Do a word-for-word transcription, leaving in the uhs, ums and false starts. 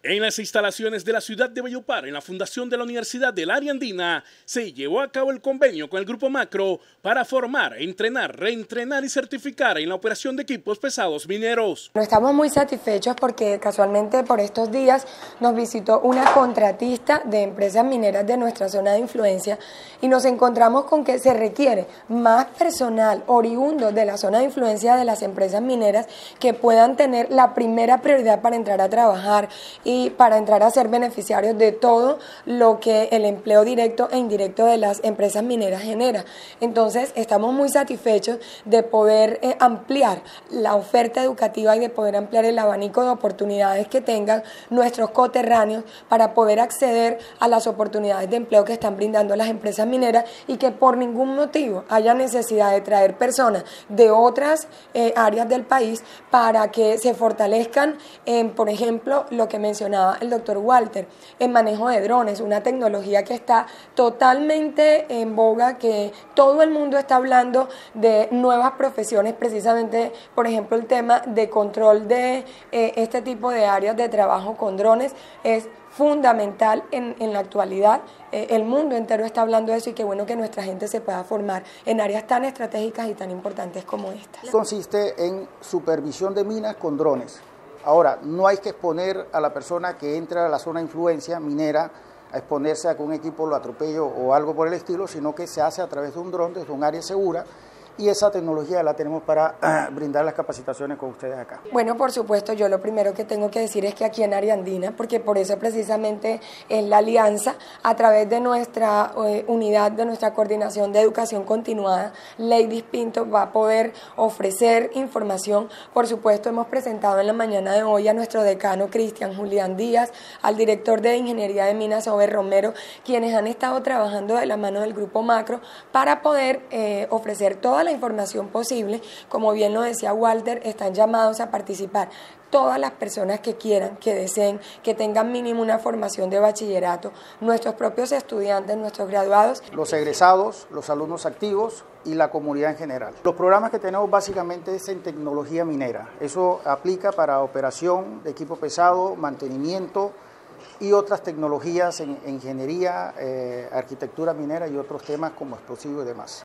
En las instalaciones de la ciudad de Valledupar, en la fundación de la Universidad del Área Andina, se llevó a cabo el convenio con el Grupo Macro para formar, entrenar, reentrenar y certificar en la operación de equipos pesados mineros. Estamos muy satisfechos porque casualmente por estos días nos visitó una contratista de empresas mineras de nuestra zona de influencia y nos encontramos con que se requiere más personal oriundo de la zona de influencia de las empresas mineras que puedan tener la primera prioridad para entrar a trabajar y y para entrar a ser beneficiarios de todo lo que el empleo directo e indirecto de las empresas mineras genera. Entonces, estamos muy satisfechos de poder eh, ampliar la oferta educativa y de poder ampliar el abanico de oportunidades que tengan nuestros coterráneos para poder acceder a las oportunidades de empleo que están brindando las empresas mineras y que por ningún motivo haya necesidad de traer personas de otras eh, áreas del país para que se fortalezcan en, por ejemplo, lo que mencionaba el doctor Walter, en manejo de drones, una tecnología que está totalmente en boga, que todo el mundo está hablando de nuevas profesiones, precisamente, por ejemplo, el tema de control de eh, este tipo de áreas de trabajo con drones es fundamental en, en la actualidad. Eh, el mundo entero está hablando de eso y qué bueno que nuestra gente se pueda formar en áreas tan estratégicas y tan importantes como esta. Consiste en supervisión de minas con drones. Ahora, no hay que exponer a la persona que entra a la zona de influencia minera a exponerse a que un equipo lo atropelle o algo por el estilo, sino que se hace a través de un dron desde un área segura. Y esa tecnología la tenemos para uh, brindar las capacitaciones con ustedes acá. Bueno, por supuesto, yo lo primero que tengo que decir es que aquí en Área Andina, porque por eso precisamente es la alianza, a través de nuestra eh, unidad, de nuestra coordinación de educación continuada, Lady Pinto va a poder ofrecer información. Por supuesto, hemos presentado en la mañana de hoy a nuestro decano Cristian Julián Díaz, al director de Ingeniería de Minas, Ober Romero, quienes han estado trabajando de la mano del Grupo Macro para poder eh, ofrecer toda la información posible. Como bien lo decía Walter, están llamados a participar todas las personas que quieran, que deseen, que tengan mínimo una formación de bachillerato, nuestros propios estudiantes, nuestros graduados. Los egresados, los alumnos activos y la comunidad en general. Los programas que tenemos básicamente es en tecnología minera. Eso aplica para operación de equipo pesado, mantenimiento y otras tecnologías en ingeniería, eh, arquitectura minera y otros temas como explosivos y demás.